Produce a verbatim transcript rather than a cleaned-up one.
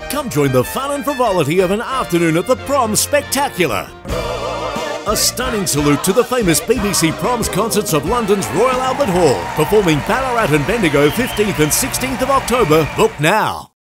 Come join the fun and frivolity of an afternoon at the Proms Spectacular. A stunning salute to the famous B B C Proms concerts of London's Royal Albert Hall, performing Ballarat and Bendigo fifteenth and sixteenth of October. Book now.